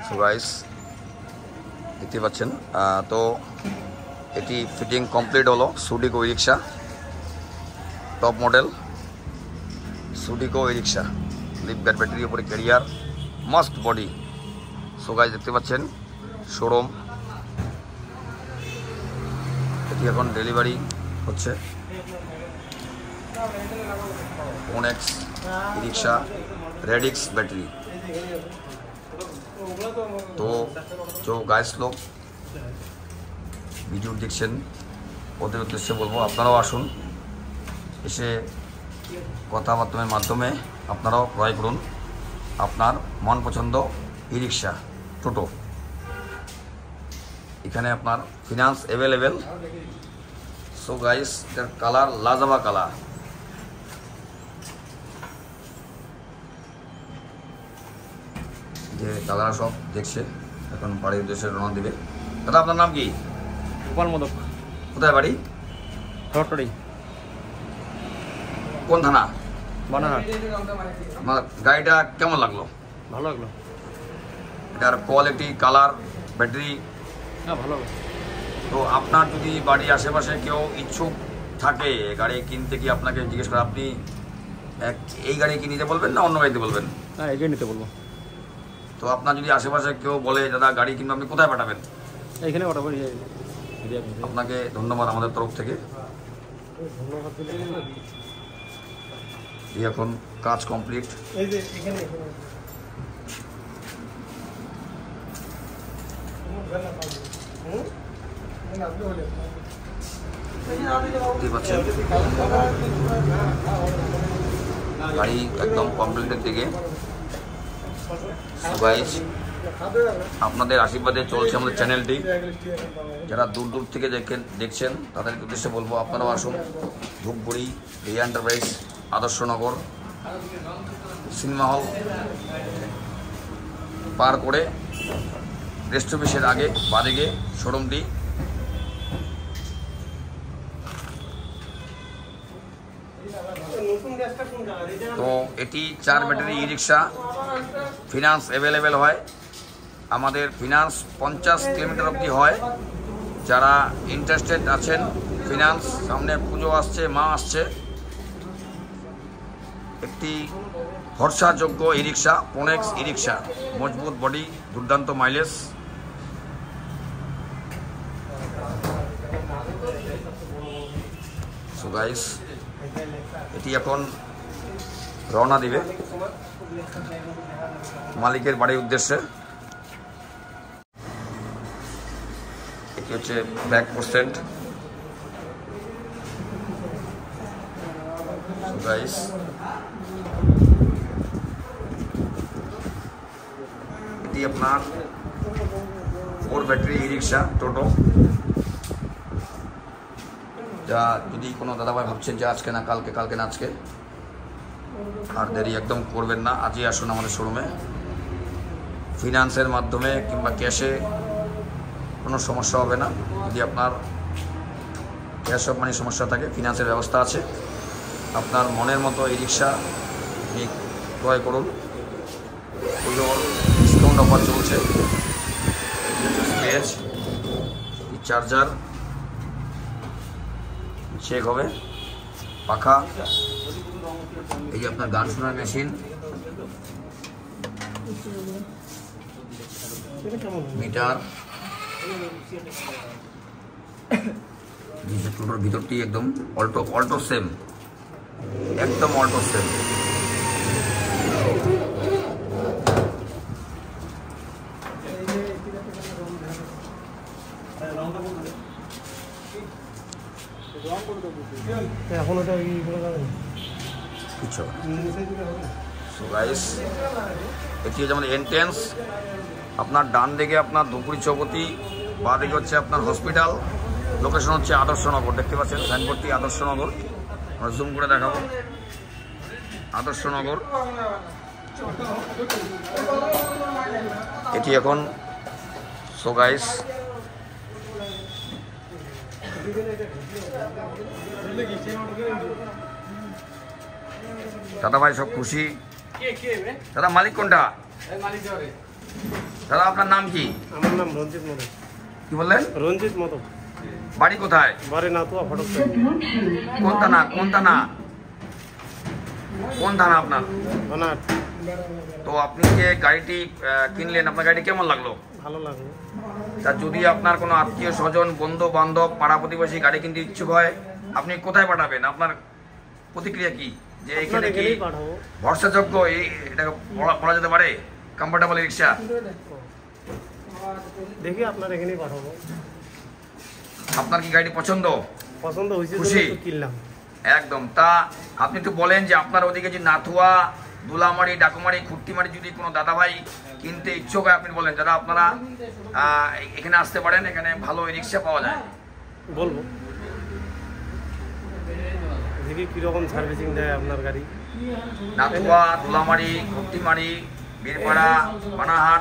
So guys দেখতে পাচ্ছেন তো এটি ফিটিং কমপ্লিট হলো Sudiko e rickshaw top model Sudiko e rickshaw leaf guard ব্যাটারির উপরে carrier must body. So guys দেখতে পাচ্ছেন শোরুম এটি এখন ডেলিভারি হচ্ছে ওনেক্স ই রিক্সা रेडिक्स बैटरी। तो जो गाइस लोग ভিডিও দেখছেন ওদের উদ্দেশ্যে বলবো আপনারাও আসুন, এসে কথাবার্তার মাধ্যমে আপনারাও ক্রয় করুন আপনার মন পছন্দ ই রিক্সা টোটো। এখানে আপনার ফিনান্স অ্যাভেলেবেল। সো গাইস এটার কালার লাজাবা কালার। যে দাদারা সব দেখছে এখন বাড়ির উদ্দেশ্যে রওনা দিবে। দাদা আপনার নাম কি? গোপাল মোদক। কোথায় বাড়ি? রটরি। কোন থানা? বানারহাট। আমার গাড়িটা কেমন লাগলো? ভালো লাগলো। এটার কোয়ালিটি, কালার, ব্যাটারি ভালো। তো আপনার যদি বাড়ির আশেপাশে কেউ ইচ্ছুক থাকে গাড়ি কিনতে, কি আপনাকে জিজ্ঞেস করে আপনি এই গাড়ি কি নিতে বলবেন না অন্য গাড়িতে বলবেন? হ্যাঁ, এই গাড়ি নিতে বলবো। তো আপনার যদি আশেপাশে কেউ বলে দাদা গাড়ি কিনবে, আপনি কোথায় পাঠাবেন? এইখানে পাঠাবো। আপনাকে ধন্যবাদ আমাদের তরফ থেকে। এখন কাজ কমপ্লিট। গাড়ি একদম কমপ্লিটের দিকে। আপনাদের আশীর্বাদে চলছে আমাদের চ্যানেলটি। যারা দূর দূর থেকে দেখছেন তাদের উদ্দেশ্যে বলবো আপনারাও আসুন। Dhupguri Riya enterprise, Adarshnagar cinema hall পার করে রেস্ট অফিসের আগে বাদিকে শোরুমটি। তো এটি 4 battery e rickshaw, finance available হয়। আমাদের ফিনান্স 50 কিলোমিটার অবধি হয়। যারা ইন্টারেস্টেড আছেন ফিনান্স, সামনে পুজো আসছে, মা আসছে, একটি ভরসাযোগ্য ই রিক্সা ওনেক্স ই রিক্সা, মজবুত বডি, দুর্দান্ত মাইলেজ। সো গাইস এটি এখন রওনা দিবে মালিকের বাড়ির উদ্দেশ্যে। এটি হচ্ছে ব্যাক পোস্টেড। গাইস এটি আপনার 4 ব্যাটারি ই রিক্সা টোটো। যা যদি কোনো দাদাভাই ভাবছেন যে আজকে না কালকে, কালকে না আজকে, আর দেরি একদম করবেন না, আজই আসুন আমাদের শোরুমে। ফিনান্সের মাধ্যমে কিংবা ক্যাশে কোনো সমস্যা হবে না। যদি আপনার ক্যাশ অফ মানি সমস্যা থাকে, ফিনান্সের ব্যবস্থা আছে। আপনার মনের মতো এই রিক্সা আপনি ক্রয় করুন। পুজোর ডিসকাউন্ট অফার চলছে। স্পেস, চার্জার চেক হবে, পাখা, এই যে আপনার গান শোনার মেশিন, মিটার, টোটোর ভিতরটি একদম অল্টো সেম, একদম অল্টো সেম। এটি যেমন এন্ট্রেন্স, আপনার ডান দিকে আপনার ধুপগুড়ি চৌপতি, বাঁ দিকে হচ্ছে আপনার হসপিটাল, লোকেশন হচ্ছে আদর্শনগর। দেখতে পাচ্ছেন সাইনবোর্ডটি আদর্শনগর, আমরা জুম করে দেখাবো। আদর্শনগর এটি এখন। সো গাইস দাদা ভাই সব খুশি। দাদা মালিক কোনটা? দাদা আপনার নাম কি? আমার নাম রঞ্জিত মদক। কি বললেন? রঞ্জিত মদক। বাড়ি কোথায়? বাড়ি নাতুয়া ফটক। কোন থানা? কোন থানা? কোন থানা আপনার? অনাথ। তো আপনি যে গাড়িটি কিনলেন, আপনার গাড়ি কেমন লাগলো? ভালো লাগলো। তা যদি আপনার কোনো আত্মীয় স্বজন, বন্ধু বান্ধব, পাড়া প্রতিবেশী গাড়ি কিনতে ইচ্ছুক হয়, আপনি কোথায় পাঠাবেন? আপনার প্রতিক্রিয়া কি? যে এখানে কি ভরসাযোগ্য, এটাকে বলা যেতে পারে কমফোর্টেবল রিক্সা? দেখি আপনার এখানেই পাঠাবো। আপনার কি গাড়ি পছন্দ? পছন্দ হয়েছে, খুশি? কিনলাম একদম। তা আপনি একটু বলেন যে আপনার ওদিকে যে নাথুয়া, দুলামারি, ডাকুমারি, খুট্টিমারি যদি কোনো দাদাভাই কিনতে ইচ্ছুক হয়, আপনি বলেন দাদা আপনারা এখানে আসতে পারেন, এখানে ভালো রিক্সা পাওয়া যায়। বলবো দেখি কীরকম সার্ভিসিং দেয় আপনার গাড়ি। নাথুয়া, দুলামারি, খুট্টিমারি, বীরপাড়া, পানাহাট,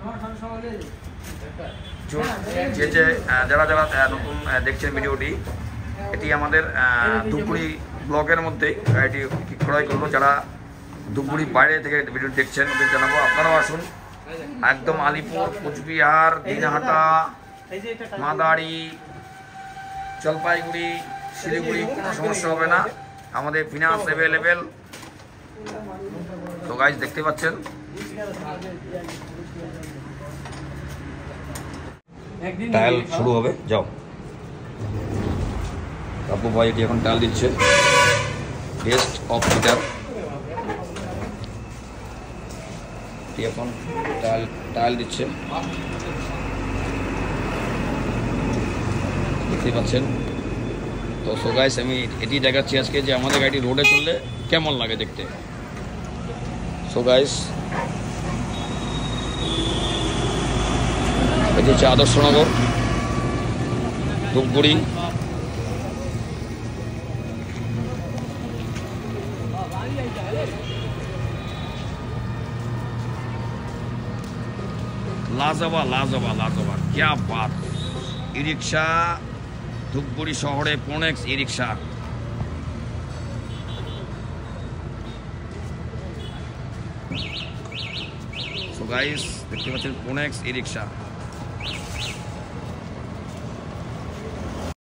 যে যারা নতুন দেখছেন ভিডিওটি, এটি আমাদের ধূপগুড়ি ব্লকের মধ্যে গাড়িটি ক্রয় করলো। যারা ধূপগুড়ির বাইরে থেকে ভিডিও দেখছেন ওদের জানাবো আপনারাও আসুন। একদম আলিপুর, কোচবিহার, দিনহাটা, মাদারি, জলপাইগুড়ি, শিলিগুড়ি কোনো সমস্যা হবে না, আমাদের ফিনান্স অ্যাভেলেবেল। তো গাইজ দেখতে পাচ্ছেন টায়াল শুরু হবে। যাও কাপু ভাই, এটি এখন টায়াল দিচ্ছে। বেস্ট অফ মিটার, এটি এখন টায়াল দিচ্ছে, দেখতে পাচ্ছেন। তো সো গাইস আমি এটি দেখাচ্ছি আজকে যে আমাদের গাড়ি রোডে চললে কেমন লাগে দেখতে। সো গাইস এটি হচ্ছে আদর্শনগর, ধূপগুড়ি। লাজবা क्या बात। ই রিক্সা ধূপগুড়ি শহরে পোনেক্স ই রিক্সা। সো গাইস দেখতে পাচ্ছেন পোনেক্স ই রিক্সা।